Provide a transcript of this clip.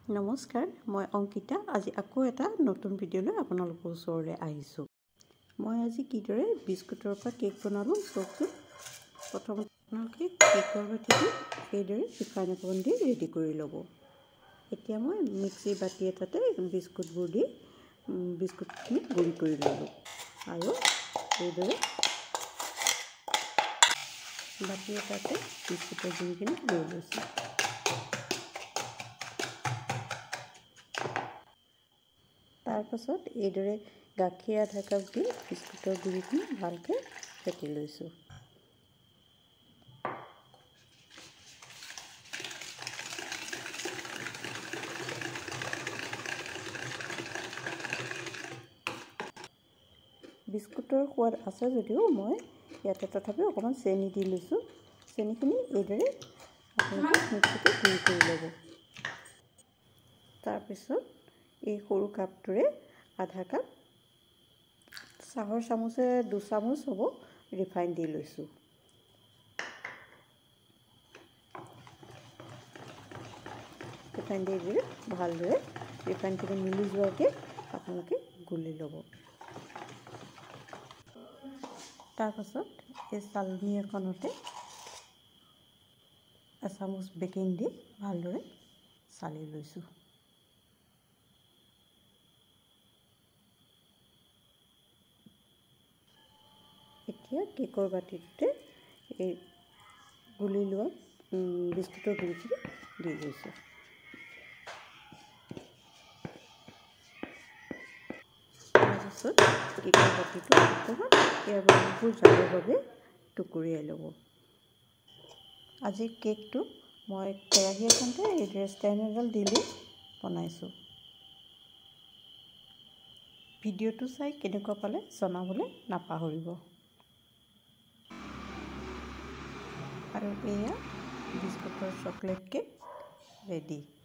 নমস্কাৰ, মই অংকিতা। আজি আকৌ এটা নতুন ভিডিঅ'লৈ আপোনালোকৰ ওচৰলৈ আহিছোঁ। মই আজি কিদৰে বিস্কুটৰ পৰা কেক বনালোঁ চাওকচোন। প্ৰথমতে আপোনালোকে কেকৰ বাতিটো এইদৰে ৰিফাইন অকণমান দি ৰেডি কৰি ল'ব। এতিয়া মই মিক্সি বাতি এটাতে বিস্কুটবোৰ দি বিস্কুটখিনি গুড়ি কৰি ল'লোঁ আৰু এইদৰে বাতি এটাতে বিস্কুটৰ গুড়িখিনি লৈ লৈছোঁ। তাৰপাছত এইদৰে গাখীৰ আধা কাপ দি বিস্কুটৰ গুড়িখিনি ভালকৈ ফেটি লৈছোঁ। বিস্কুটৰ সোৱাদ আছে যদিও মই ইয়াতে তথাপিও অকণমান চেনি দি লৈছোঁ। চেনিখিনি এইদৰে আপোনালোকে মিক্সিতে গুড়ি কৰি ল'ব। তাৰপিছত এই সৰু কাপটোৰে আধা কাপ চাহৰ চামুচে 2 চামুচ হ'ব ৰিফাইন দি লৈছোঁ। ৰিফাইন দি ভালদৰে ৰিফাইনখিনি মিলি যোৱাকৈ আপোনালোকে গুলি ল'ব। তাৰপাছত এই চালনী এখনতে এচামুচ বেকিং দি ভালদৰে চালি লৈছোঁ। এতিয়া কেকৰ বাতিটোতে এই গুলি লোৱা বিস্কুটৰ গুড়িখিনি দি লৈছোঁ। তাৰপিছত কেকৰ বাতিটো অকণমান ইয়াৰ বাতিবোৰ যাবৰ বাবে টুকুৰিয়াই ল'ব। আজি কেকটো মই কেৰাহী এখনতে এইদৰে ষ্টেণ্ড এডাল দি লৈ বনাইছোঁ। ভিডিঅ'টো চাই কেনেকুৱা পালে জনাবলৈ নাপাহৰিব। আৰু এয়া বিস্কুটৰ চকলেট কেক ৰেডি।